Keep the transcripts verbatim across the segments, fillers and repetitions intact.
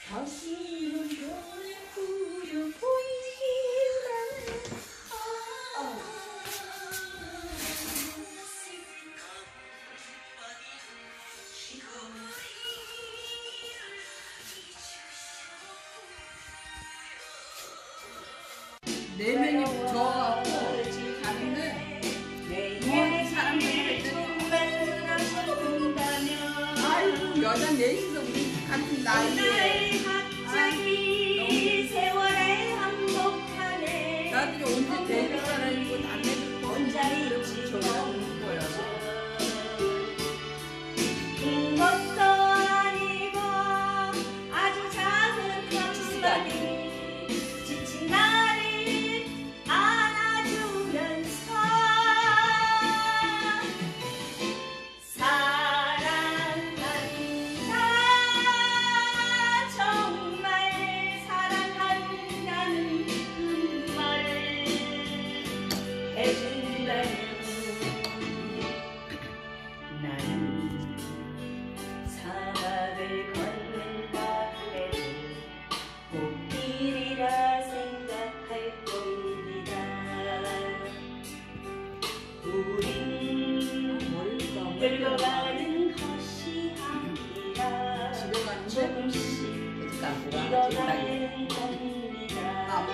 다시는 별을 꾸려 보이기라는 내면이 저하고 자기는 부모님 사람들이 아이고 여자 넷이서 우리 같은 나이에 갑자기 세월에 한복하네. 나들이 언제 데뷔 사람이고 남매들 혼자 이러고 저러는 거야. 큰 것도 아니고 아주 작은 감각이 지친 나를 안아주면서 사랑한다, 정말 사랑한다는 그 말을 해준다면 나는 사막을 걷는다 해도 꽃길이라 생각할 겁니다. 우린 늙어가는 것이 아니라 조금씩 익어가는 겁니다.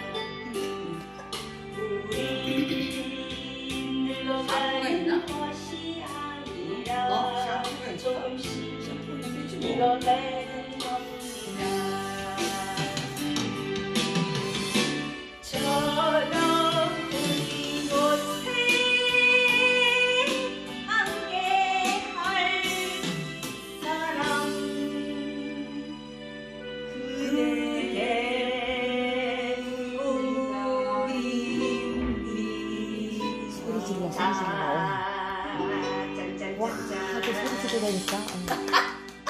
우린 늙어가는 것이 아니라 조금씩 익어가는 겁니다. 저 높은 곳에 함께할 사람 그대 우리 소리 지르냐, 소리 지르냐. 와, 하도 소리 지르니까.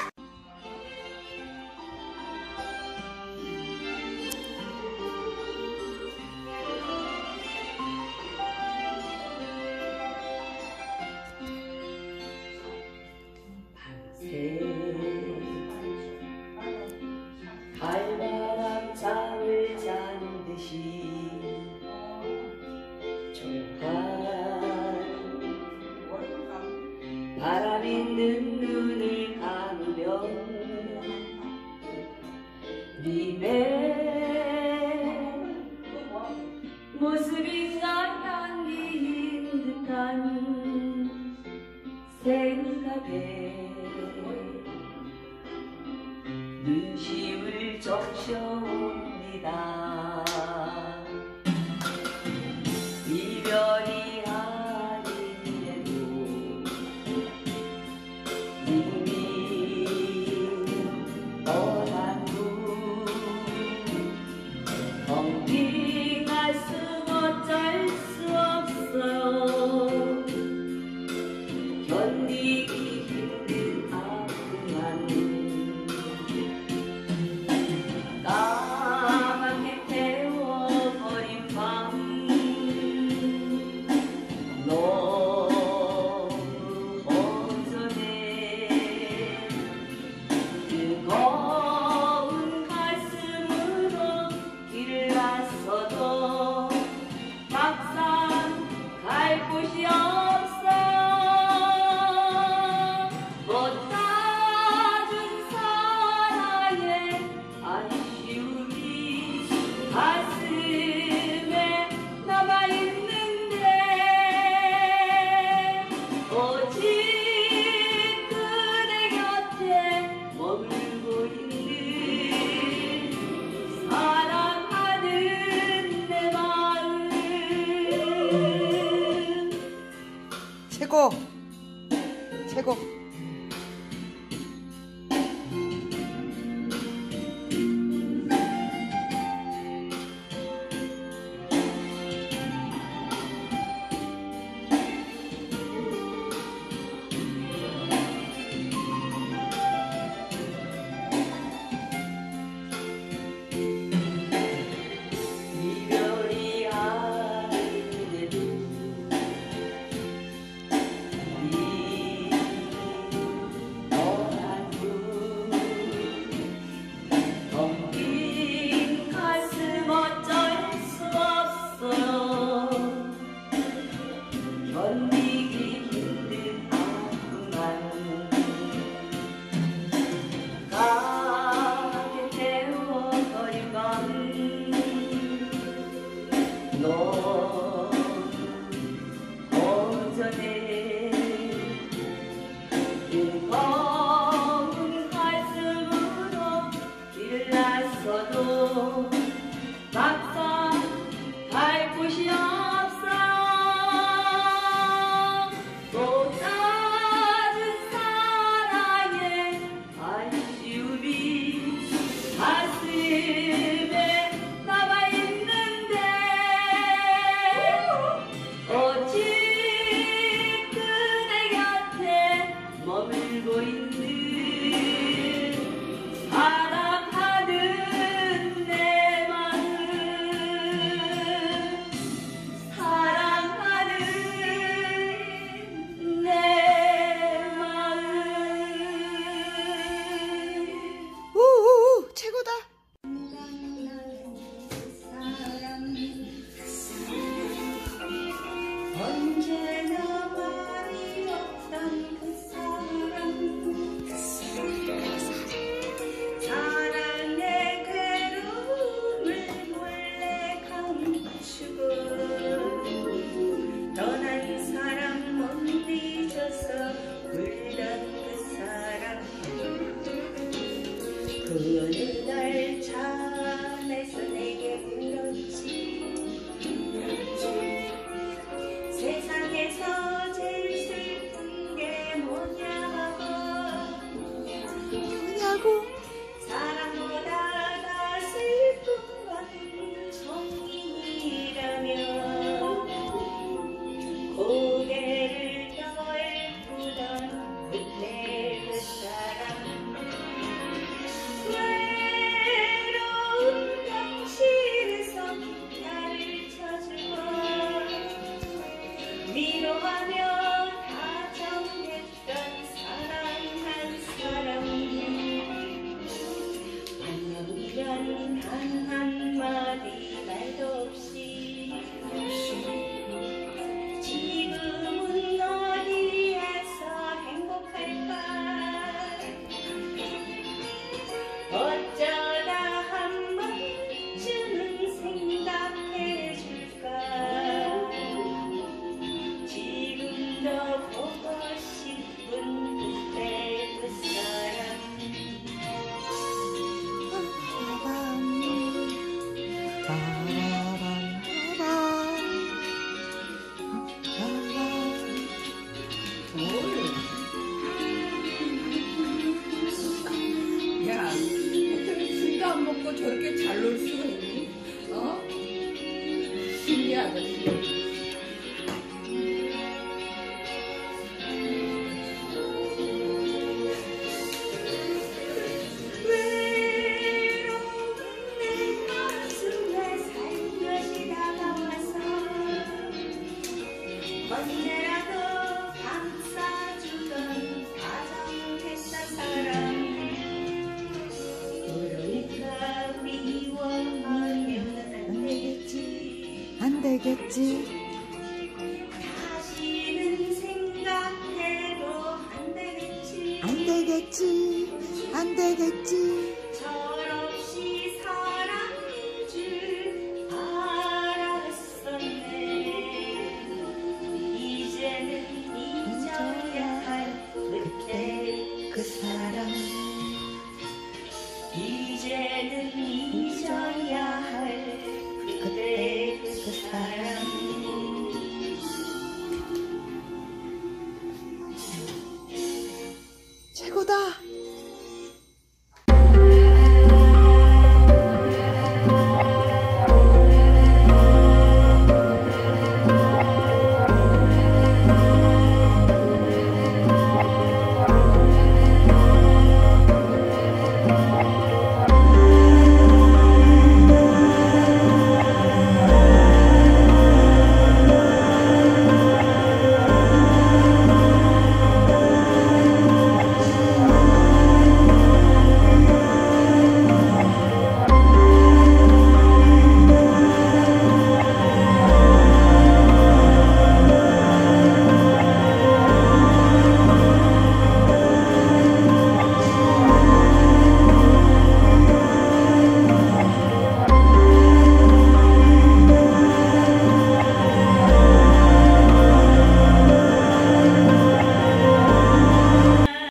달바람 잠을 잔 듯이 조용한 바람 있는 눈을 감으면 님의 모습이 떠당기는 듯한 생각에 눈심을 적셔옵니다. 이별이 아닌데도 이미 떠난 후 텅 빈 가슴 어쩔 수 없어요. 견디기 힘든 아픔만 까맣게 사랑하는 내 마음 사랑하는 내 마음 우우우 최고다. 언제나 말이 없던 그 사람 사랑의 괴로움을 몰래 감추고 떠난 사람 못 잊어서 울던 그 사람 그 어느 날 차 안에서 내게 물었지 세상에서 제일 슬픈 게 뭐냐고 뭐냐고. 사랑보다 더 슬픈 건 성인이라며 고개를 떨구던 그때 그 사람 외로운 병실에서 나를 쳐주고 위로하며 다정했던 사랑한 사람 안녕이란 단 한마디 말도 없이 지금은 어디에서 행복할까 어쩌다 한 번쯤은 생각해줄까 지금도 보고 싶은 그때 그 사람 야, 어떻게 술도 안 먹고 저렇게 잘 놀 수가 있니? 어? 신기하다, 신기하다. 외로운 내 가슴에 살며시 다가와서 언제라도 감싸주던 다정했던 사람 그러니까 미워하면 안 되겠지 안 되겠지. 다시는 생각해도 안 되겠지 안 되겠지. 안 되겠지. 철없이 사랑인 줄 알았었네 이제는 잊어야 할 그때 그 사람 이제는 잊어야 할 그때 그 사람 최고다.